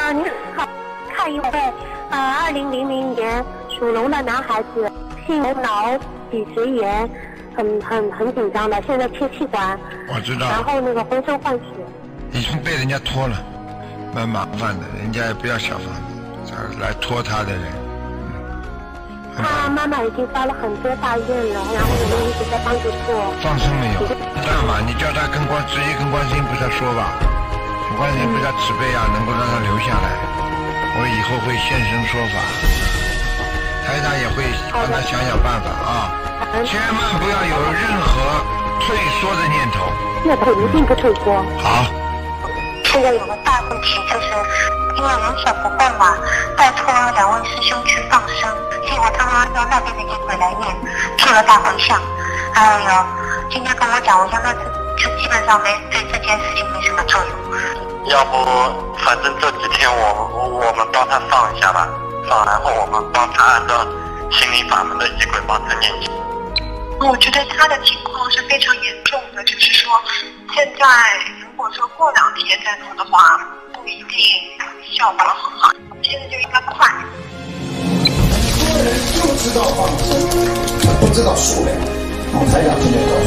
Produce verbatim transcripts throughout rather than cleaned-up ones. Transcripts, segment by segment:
呃，你好，看一位呃，二零零零年属龙的男孩子，性脑脊髓炎，很很很紧张的，现在切气管。 我知道。 然后那个浑身换血。 已经被人家拖了，蛮麻烦的，人家也不要小房子，来拖他的人。嗯、 他妈妈已经发了很多大愿了，然后我们一直在帮助做。 放生没有？这样吧，你叫他跟观直接跟观世音菩萨说吧，观世音菩萨慈悲啊，能够让他留下来，我以后会现身说法，台长也会帮他想想办法啊，千万不要有任何退缩的念头。 念头一定不退缩。 好。 现在有个大问题，就是因为人手不够嘛，拜托两位师兄去放生，结果他们用那边的一鬼来念，做了大回向。哎呦，今天跟我讲，我现在就基本上没对这件事情没什么作用。 要不，反正这几天我我我们帮他放一下吧，放，然后我们帮他按照心灵法门的仪轨帮他念经。 我觉得他的情况是非常严重的，就是说，现在如果说过两天再做的话，不一定效果很好。现在就应该快。 很多人就知道放生，不知道数量。我台长今天告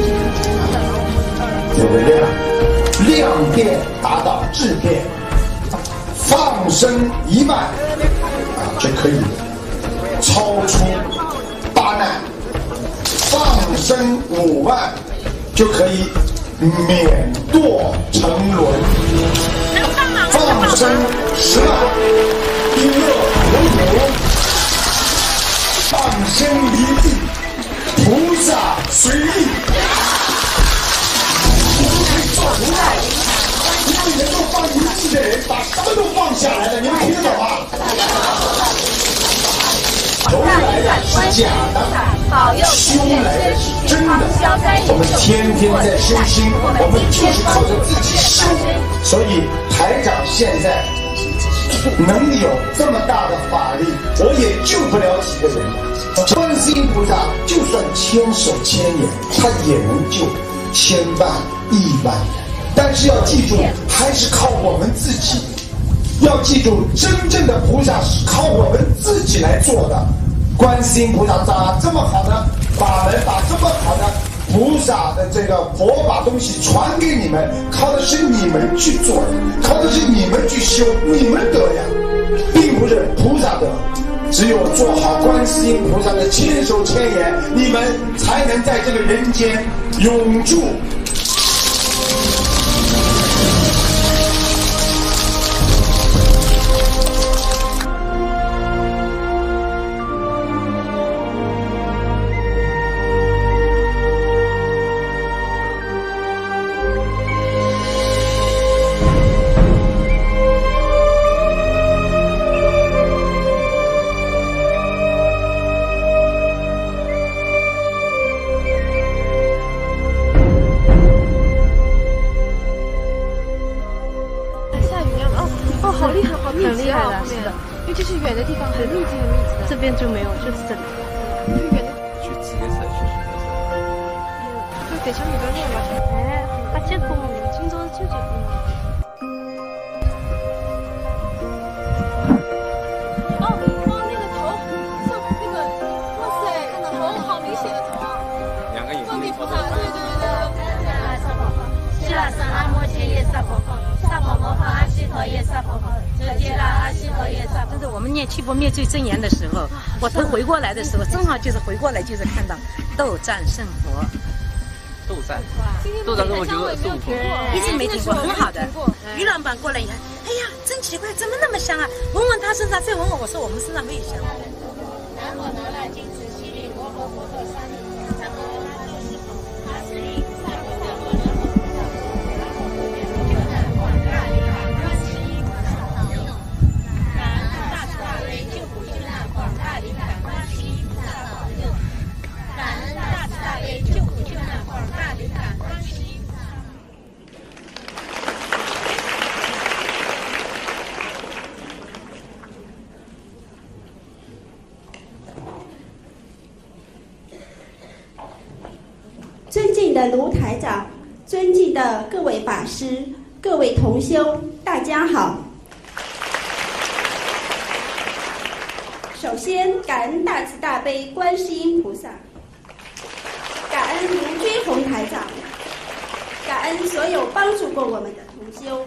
诉你，有个量，量变达到质变，放生一万啊就可以超出八难。放生五万就可以免堕沉沦，放生十万一乐无苦，放生一亿菩萨随意。做不到，一个能够放一亿的人，把什么都放下来了，你们听得懂吗？投来的是假的，修来的是真的。我们天天在修心，我们就是靠着自己修。所以台长现在能有这么大的法力，我也救不了几个人。观世音菩萨就算千手千眼，他也能救千万亿万人。但是要记住，还是靠我们自己。要记住，真正的菩萨是靠我们自己来做的。观世音菩萨把这么好的法门，把这么好的菩萨的这个佛法东西传给你们，靠的是你们去做的，靠的是你们去修，你们得呀，并不是菩萨得。只有做好观世音菩萨的千手千眼，你们才能在这个人间永驻。 就是回过来，就是看到斗战胜佛， 斗战，斗战胜佛就是孙悟空， 一直没听过，很好的。于老板过来一看，哎呀，真奇怪，怎么那么香啊？闻闻他身上，再闻闻我说我们身上没有香。然后拿了金子西里摩诃摩诃三里，然后他就是他是一三个三个然后然后就在广大里观世音菩萨保佑，感恩大慈大悲救苦救难广大灵感观世音菩萨保佑，感恩大慈大悲救苦救难广大灵感观世音菩萨。 尊敬的卢台长，尊敬的各位法师、各位同修，大家好。 先感恩大慈大悲观世音菩萨，感恩卢军宏台长，感恩所有帮助过我们的同修。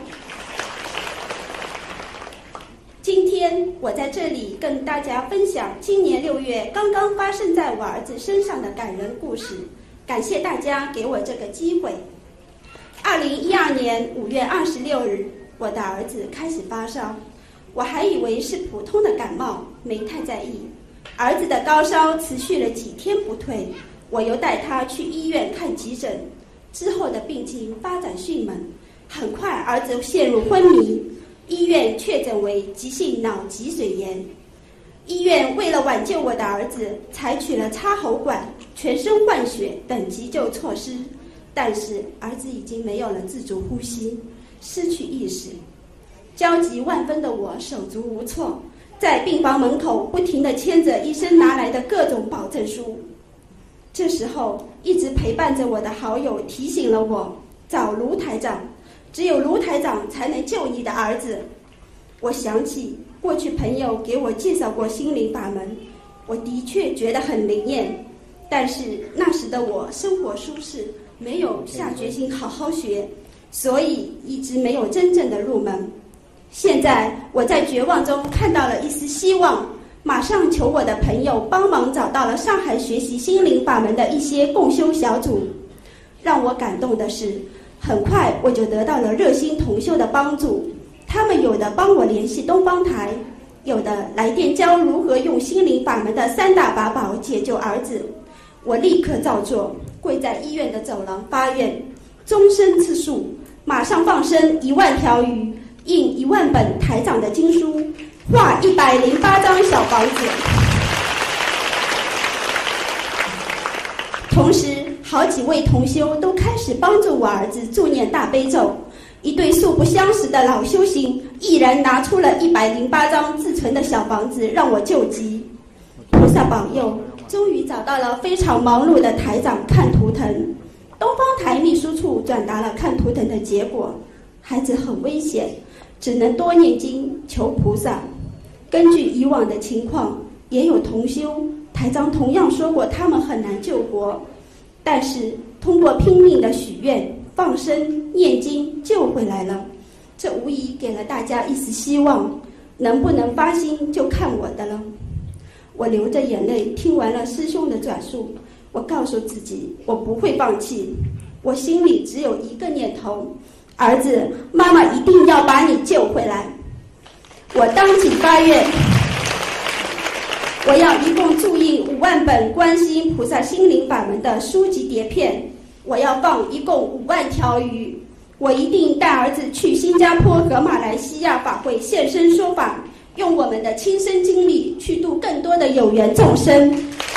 今天我在这里跟大家分享今年六月刚刚发生在我儿子身上的感人故事，感谢大家给我这个机会。二零一二年五月二十六日，我的儿子开始发烧，我还以为是普通的感冒，没太在意。儿子的高烧持续了几天不退，我又带他去医院看急诊，之后的病情发展迅猛，很快儿子陷入昏迷，医院确诊为急性脑脊髓炎。医院为了挽救我的儿子，采取了插喉管、全身换血等急救措施，但是儿子已经没有了自主呼吸，失去意识。焦急万分的我手足无措，在病房门口不停地牵着医生拿来的各种保证书。这时候，一直陪伴着我的好友提醒了我，找卢台长，只有卢台长才能救你的儿子。我想起过去朋友给我介绍过心灵法门，我的确觉得很灵验，但是那时的我生活舒适，没有下决心好好学，所以一直没有真正的入门。现在我在绝望中看到了一丝希望，马上求我的朋友帮忙找到了上海学习心灵法门的一些共修小组。让我感动的是，很快我就得到了热心同修的帮助，他们有的帮我联系东方台，有的来电教如何用心灵法门的三大法宝解救儿子。我立刻照做，跪在医院的走廊发愿，终身吃素，马上放生一万条鱼，印一万本台长的经书，画一百零八张小房子。同时，好几位同修都开始帮助我儿子助念大悲咒。一对素不相识的老修行毅然拿出了一百零八张自存的小房子让我救急。菩萨保佑，终于找到了非常忙碌的台长看图腾。东方台秘书处转达了看图腾的结果，孩子很危险，只能多念经求菩萨。根据以往的情况，也有同修台长同样说过他们很难救活，但是通过拼命的许愿放生念经救回来了，这无疑给了大家一丝希望。能不能发心就看我的了。我流着眼泪听完了师兄的转述，我告诉自己我不会放弃，我心里只有一个念头，儿子，妈妈一定要把你救回来。我当即发愿，我要一共注印五万本观世音菩萨心灵法门的书籍碟片，我要放一共五万条鱼，我一定带儿子去新加坡和马来西亚法会现身说法，用我们的亲身经历去度更多的有缘众生。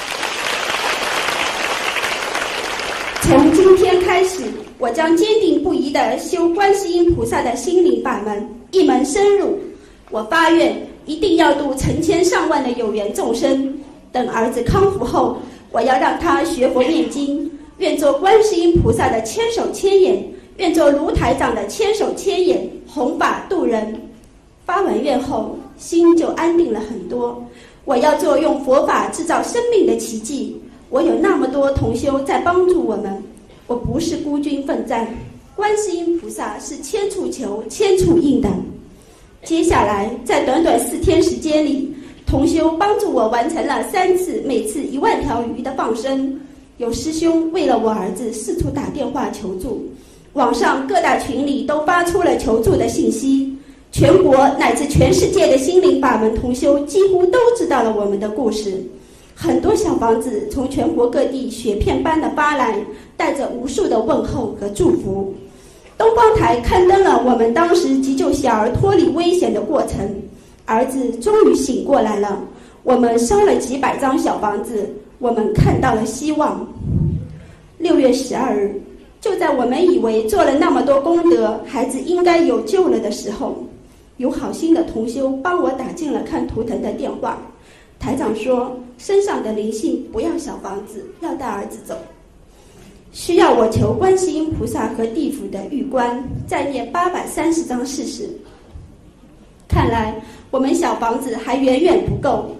从今天开始，我将坚定不移地修观世音菩萨的心灵法门，一门深入。我发愿一定要度成千上万的有缘众生。等儿子康复后，我要让他学佛念经，愿做观世音菩萨的千手千眼，愿做卢台长的千手千眼，弘法度人。发完愿后，心就安定了很多。我要做用佛法制造生命的奇迹。我有那么多同修在帮助我们，我不是孤军奋战，观世音菩萨是千处求千处应的。接下来在短短四天时间里，同修帮助我完成了三次每次一万条鱼的放生。有师兄为了我儿子四处打电话求助，网上各大群里都发出了求助的信息，全国乃至全世界的心灵法门同修几乎都知道了我们的故事。很多小房子从全国各地雪片般的发来，带着无数的问候和祝福。东方台刊登了我们当时急救小儿脱离危险的过程，儿子终于醒过来了。我们烧了几百张小房子，我们看到了希望。六月十二日，就在我们以为做了那么多功德，孩子应该有救了的时候，有好心的同修帮我打进了看图腾的电话。台长说，身上的灵性不要小房子，要带儿子走，需要我求观世音菩萨和地府的玉官再念八百三十章试试。看来我们小房子还远远不够，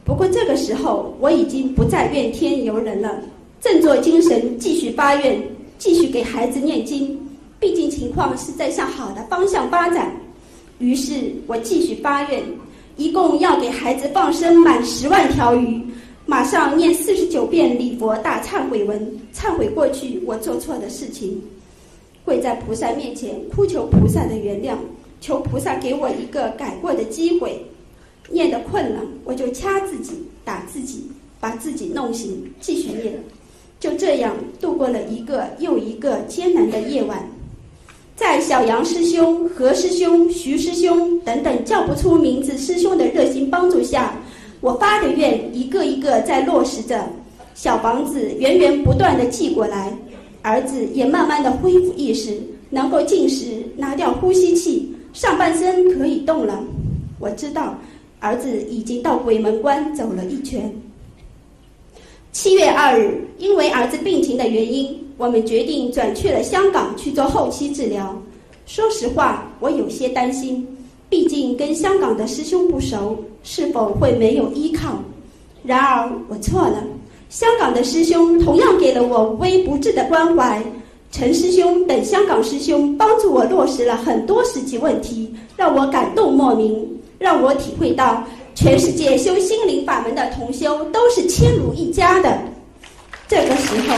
不过这个时候我已经不再怨天尤人了，振作精神，继续发愿，继续给孩子念经。毕竟情况是在向好的方向发展。于是我继续发愿，一共要给孩子放生满十万条鱼，马上念四十九遍礼佛大忏悔文，忏悔过去我做错的事情，跪在菩萨面前哭求菩萨的原谅，求菩萨给我一个改过的机会。念得困了，我就掐自己，打自己，把自己弄醒，继续念。就这样度过了一个又一个艰难的夜晚。在小杨师兄、何师兄、徐师兄等等叫不出名字师兄的热心帮助下，我发的愿一个一个在落实着，小房子源源不断地寄过来，儿子也慢慢地恢复意识，能够进食，拿掉呼吸器，上半身可以动了。我知道儿子已经到鬼门关走了一圈。七月二日，因为儿子病情的原因，我们决定转去了香港去做后期治疗。说实话，我有些担心，毕竟跟香港的师兄不熟，是否会没有依靠？然而我错了，香港的师兄同样给了我无微不至的关怀，陈师兄等香港师兄帮助我落实了很多实际问题，让我感动莫名，让我体会到全世界修心灵法门的同修都是亲如一家的。这个时候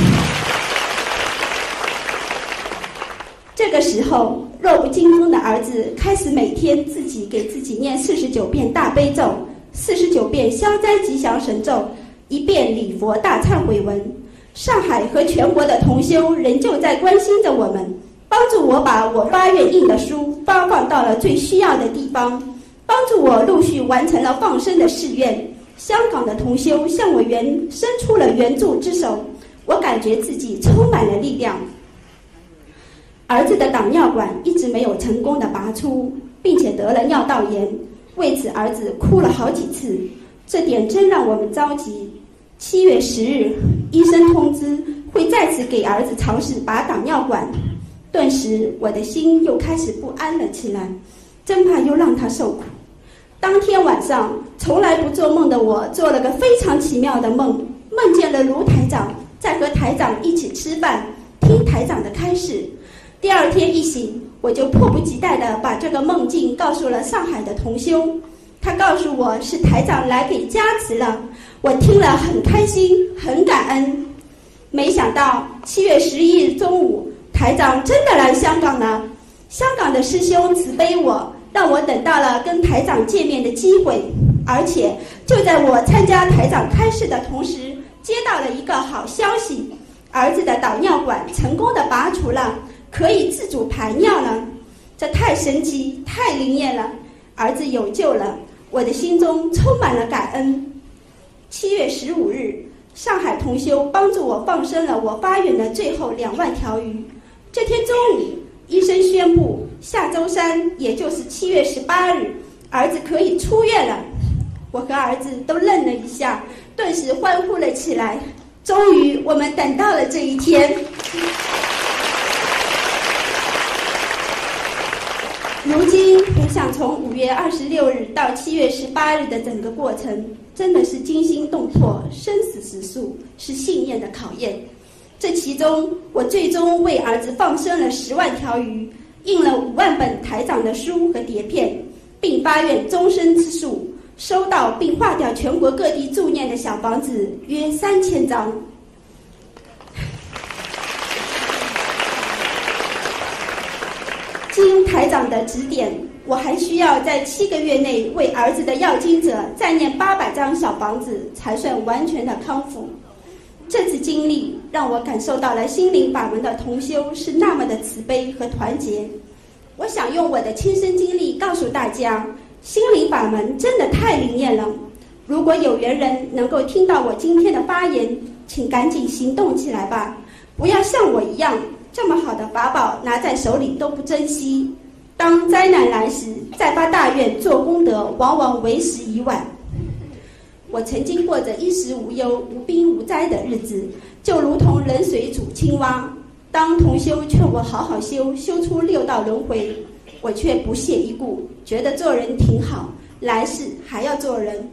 这个时候弱不禁风的儿子开始每天自己给自己念四十九遍大悲咒，四十九遍消灾吉祥神咒，一遍礼佛大忏悔文。上海和全国的同修仍旧在关心着我们，帮助我把我发愿印的书发放到了最需要的地方，帮助我陆续完成了放生的誓愿。香港的同修向我援伸出了援助之手，我感觉自己充满了力量。儿子的导尿管一直没有成功的拔出，并且得了尿道炎，为此儿子哭了好几次，这点真让我们着急。七月十日，医生通知会再次给儿子尝试拔导尿管，顿时我的心又开始不安了起来，真怕又让他受苦。当天晚上，从来不做梦的我做了个非常奇妙的梦，梦见了卢台长在和台长一起吃饭，听台长的开示。第二天一醒，我就迫不及待地把这个梦境告诉了上海的同修，他告诉我是台长来给加持了，我听了很开心，很感恩。没想到七月十一日中午，台长真的来香港了。香港的师兄慈悲我，让我等到了跟台长见面的机会，而且就在我参加台长开示的同时，接到了一个好消息，儿子的导尿管成功的拔除了，可以自主排尿了。这太神奇，太灵验了，儿子有救了，我的心中充满了感恩。七月十五日，上海同修帮助我放生了我发愿的最后两万条鱼。这天中午，医生宣布下周三，也就是七月十八日，儿子可以出院了。我和儿子都愣了一下，顿时欢呼了起来。终于，我们等到了这一天。如今回想从五月二十六日到七月十八日的整个过程，真的是惊心动魄，生死时速，是信念的考验。这其中，我最终为儿子放生了十万条鱼，印了五万本台长的书和碟片，并发愿终身之数，收到并划掉全国各地助念的小房子约三千张。经台长的指点，我还需要在七个月内为儿子的要经者再念八百张小房子，才算完全的康复。这次经历让我感受到了心灵法门的同修是那么的慈悲和团结。我想用我的亲身经历告诉大家，心灵法门真的太灵验了。如果有缘人能够听到我今天的发言，请赶紧行动起来吧，不要像我一样，这么好的法宝拿在手里都不珍惜。当灾难来时，再发大愿做功德，往往为时已晚。我曾经过着衣食无忧、无兵无灾的日子，就如同冷水煮青蛙。当同修劝我好好修，修出六道轮回，我却不屑一顾，觉得做人挺好，来世还要做人。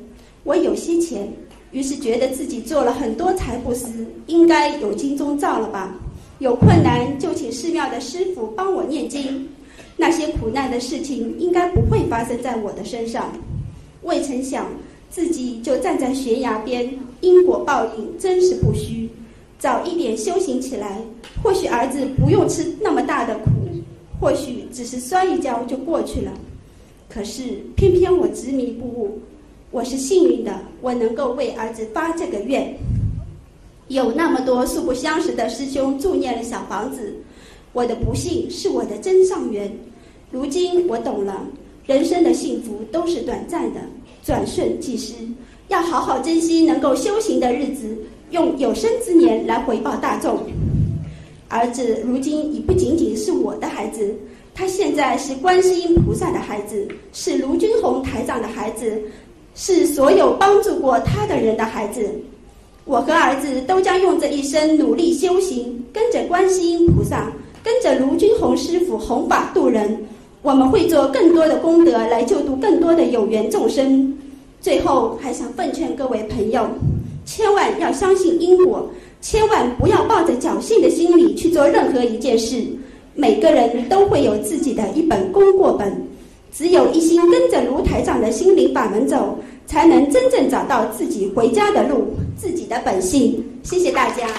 我有些钱，于是觉得自己做了很多财布施，应该有经中照了吧？有困难就请寺庙的师父帮我念经，那些苦难的事情应该不会发生在我的身上。未曾想自己就站在悬崖边，因果报应真是不虚。早一点修行起来，或许儿子不用吃那么大的苦，或许只是摔一跤就过去了。可是偏偏我执迷不悟，我是幸运的，我能够为儿子发这个愿。有那么多素不相识的师兄助念了小房子，我的不幸是我的真上缘。如今我懂了，人生的幸福都是短暂的，转瞬即逝，要好好珍惜能够修行的日子，用有生之年来回报大众。儿子如今已不仅仅是我的孩子，他现在是观世音菩萨的孩子，是卢军宏台长的孩子，是所有帮助过他的人的孩子。我和儿子都将用这一生努力修行，跟着观世音菩萨，跟着卢军宏师父弘法度人。我们会做更多的功德来救度更多的有缘众生。最后还想奉劝各位朋友，千万要相信因果，千万不要抱着侥幸的心理去做任何一件事。每个人都会有自己的一本功过本，只有一心跟着卢台长的心灵法门走，才能真正找到自己回家的路，自己的本性。谢谢大家。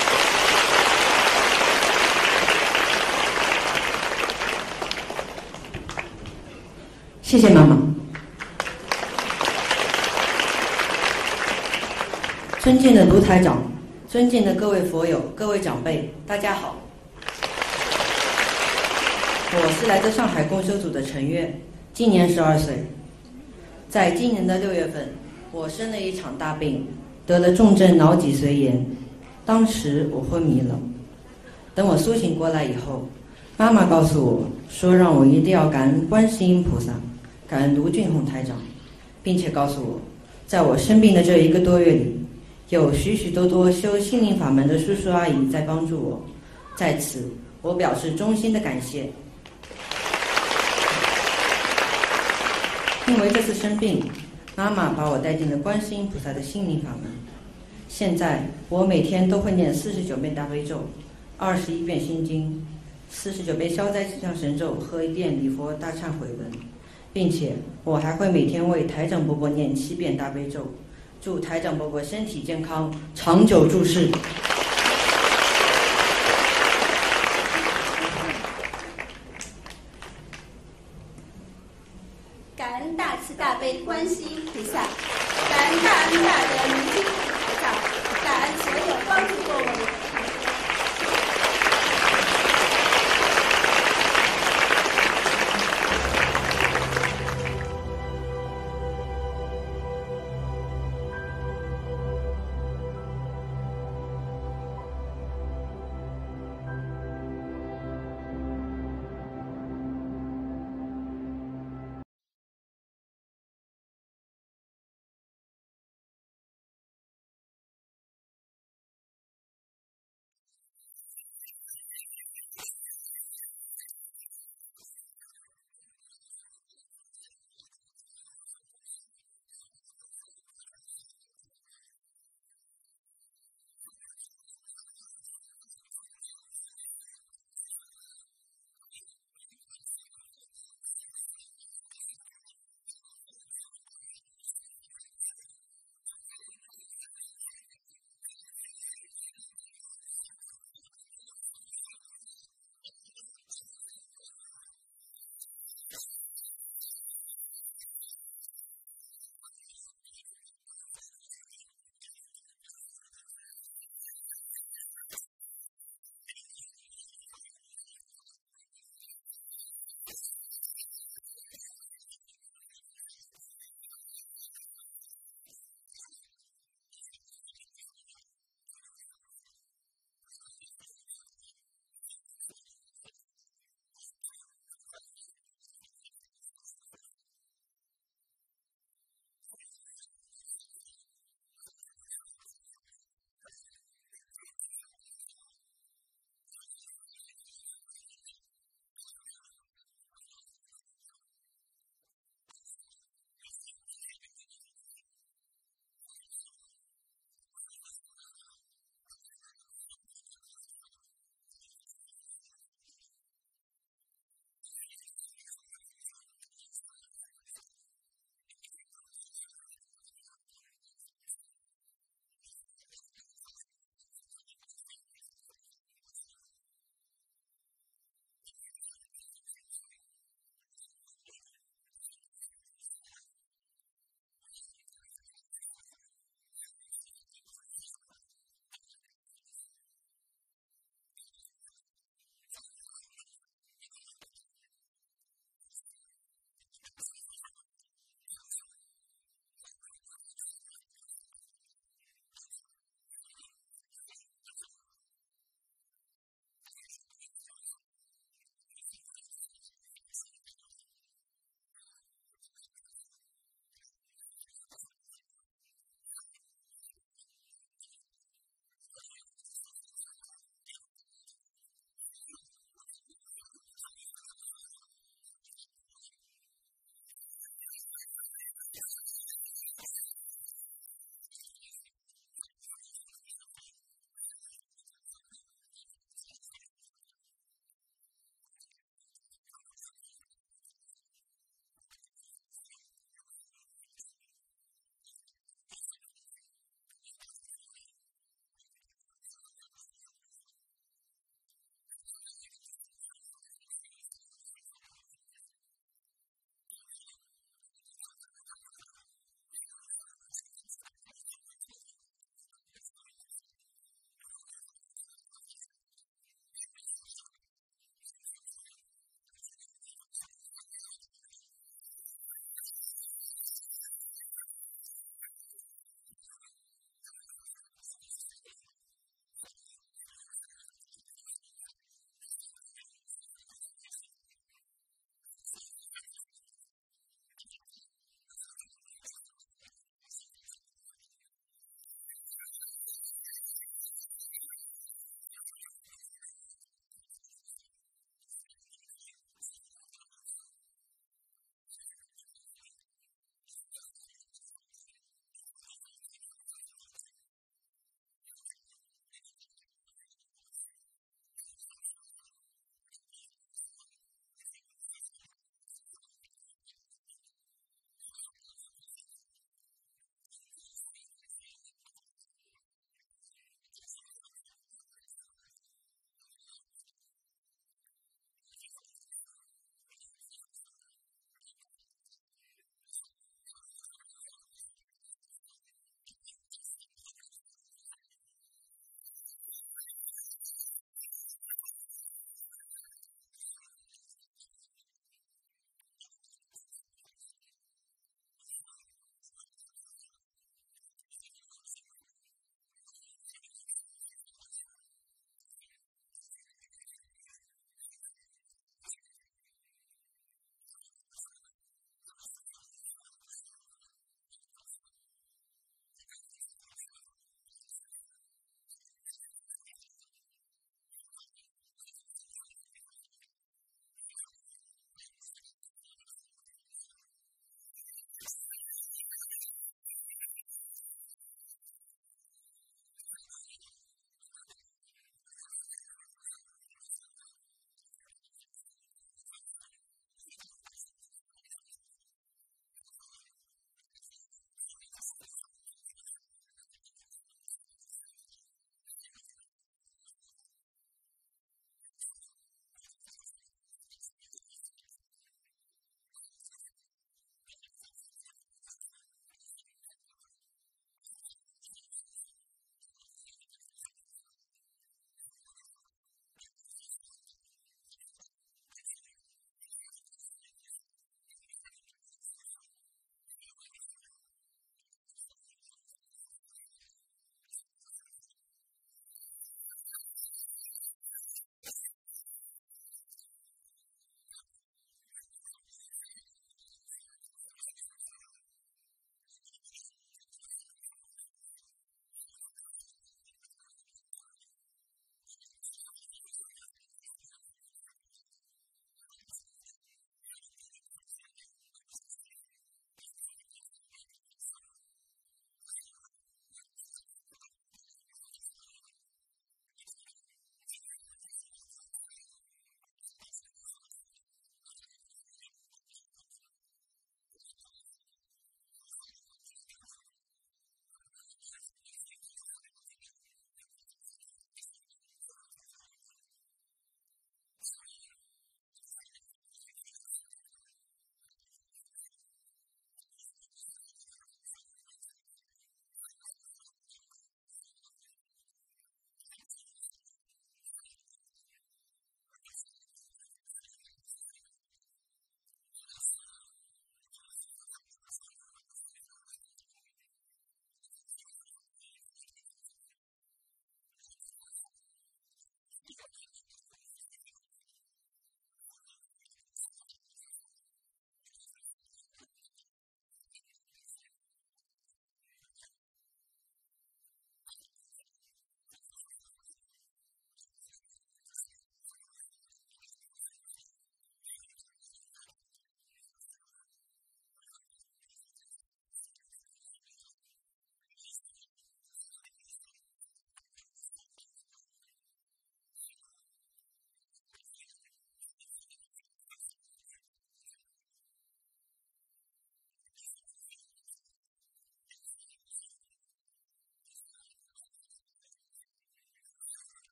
谢谢妈妈。尊敬的卢台长，尊敬的各位佛友、各位长辈，大家好。我是来自上海共修组的陈月，今年十二岁。在今年的六月份，我生了一场大病，得了重症脑脊髓炎。当时我昏迷了。等我苏醒过来以后，妈妈告诉我说，让我一定要感恩观世音菩萨，感恩卢俊宏台长，并且告诉我，在我生病的这一个多月里，有许许多多修心灵法门的叔叔阿姨在帮助我，在此我表示衷心的感谢。因为这次生病，妈妈把我带进了观世音菩萨的心灵法门。现在我每天都会念四十九遍大悲咒，二十一遍心经，四十九遍消灾吉祥神咒和一遍礼佛大忏悔文，并且我还会每天为台长伯伯念七遍大悲咒，祝台长伯伯身体健康，长久住世。